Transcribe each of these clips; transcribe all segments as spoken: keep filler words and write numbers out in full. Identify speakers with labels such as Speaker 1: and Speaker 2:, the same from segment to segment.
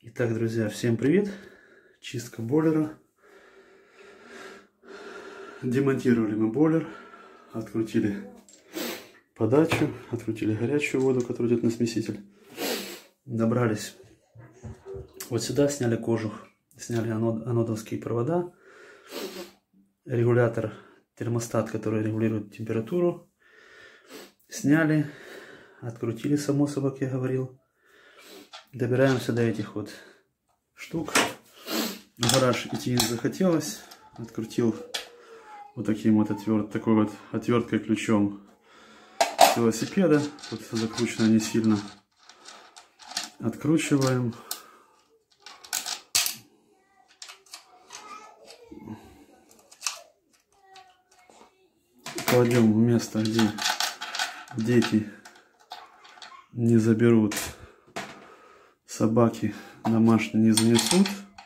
Speaker 1: Итак, друзья, всем привет! Чистка бойлера. Демонтировали мы бойлер, открутили подачу, открутили горячую воду, которая идет на смеситель. Добрались. Вот сюда сняли кожух, сняли анод, анодовские провода, регулятор, термостат, который регулирует температуру. Сняли, открутили, само собой, как я говорил. Добираемся до этих вот штук. В гараж идти не захотелось. Открутил вот таким вот отверт, такой вот отверткой ключом с велосипеда. Тут закручено не сильно. Откручиваем. Кладем в место, где дети не заберут, собаки домашние не занесут.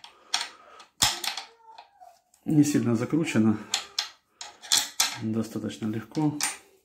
Speaker 1: Не сильно закручено, достаточно легко.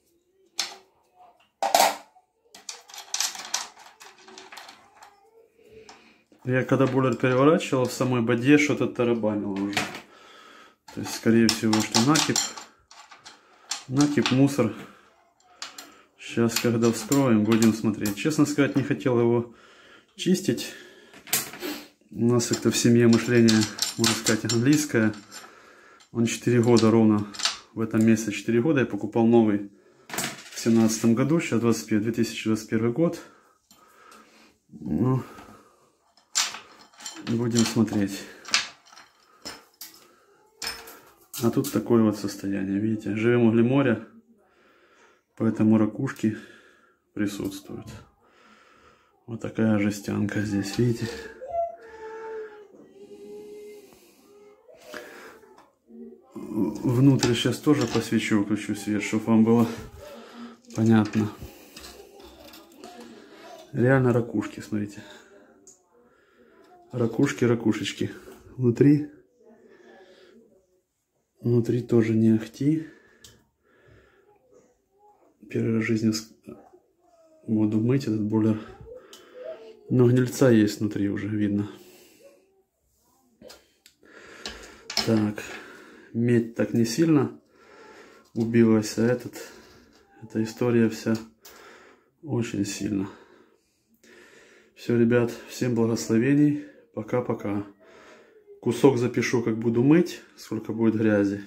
Speaker 1: Я когда бойлер переворачивал, в самой боде что-то тарабанило уже. То есть, скорее всего, что накип. Накип, мусор. Сейчас, когда вскроем, будем смотреть. Честно сказать, не хотел его чистить. У нас как-то в семье мышление, можно сказать, английское. Он четыре года ровно, в этом месяце четыре года. Я покупал новый в семнадцатом году, сейчас две тысячи двадцать первый год. Ну, будем смотреть. А тут такое вот состояние, видите. Живем возле моря, поэтому ракушки присутствуют. Вот такая жестянка здесь, видите. Внутрь сейчас тоже посвечу, включу свет, чтобы вам было понятно. Реально ракушки, смотрите. Ракушки, ракушечки. Внутри, внутри тоже не ахти. Первый раз в жизни буду мыть этот бойлер. Но гнильца есть внутри уже, видно. Так. Медь так не сильно убилась, а этот, эта история вся очень сильно. Все, ребят, всем благословений. Пока-пока. Кусок запишу, как буду мыть, сколько будет грязи.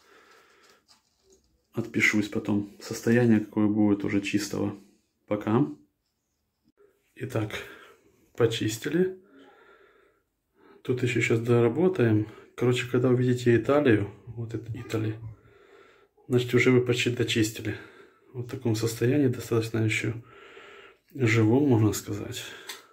Speaker 1: Отпишусь потом. Состояние какое будет уже чистого. Пока. Итак, почистили. Тут еще сейчас доработаем. Короче, когда увидите Италию, вот это Италия, значит, уже вы почти дочистили. Вот в таком состоянии, достаточно еще живом, можно сказать.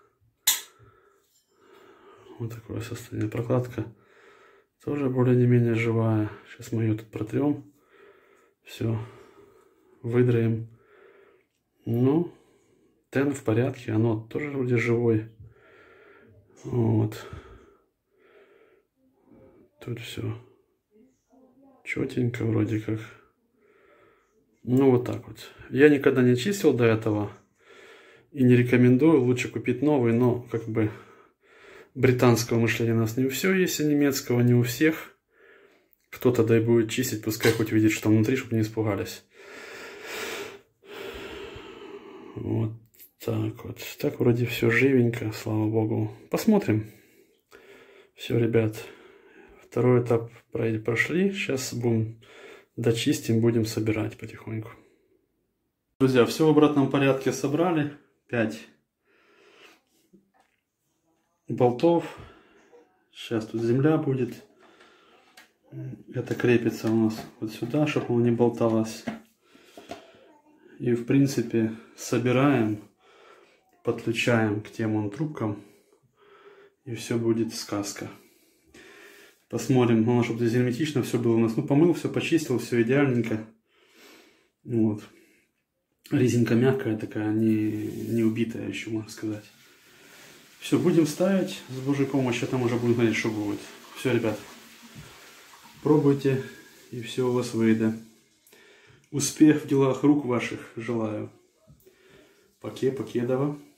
Speaker 1: Вот такое состояние. Прокладка тоже более-менее живая. Сейчас мы ее тут протрем. Все. Выдраем. Ну, тен в порядке. Оно тоже вроде живой. Вот. Тут все четенько вроде как. Ну вот так вот. Я никогда не чистил до этого. И не рекомендую. Лучше купить новый. Но как бы британского мышления у нас не у все есть. И немецкого не у всех. Кто-то да и будет чистить. Пускай хоть видит, что внутри, чтобы не испугались. Вот так вот. Так вроде все живенько. Слава богу. Посмотрим. Все, ребят. Второй этап прошли. Сейчас будем дочистим, будем собирать потихоньку. Друзья, все в обратном порядке собрали. пять болтов. Сейчас тут земля будет. Это крепится у нас вот сюда, чтобы оно не болталось. И в принципе собираем, подключаем к тем вон трубкам. И все будет сказка. Посмотрим, главное, чтобы здесь герметично все было у нас. Ну, помыл, все почистил, все идеальненько. Вот. Резинка мягкая такая, не, не убитая еще, можно сказать. Все, будем ставить. С Божьей помощью там уже будем смотреть, что будет. Все, ребят. Пробуйте, и все у вас выйдет. Успех в делах рук ваших желаю. Поке, покедово.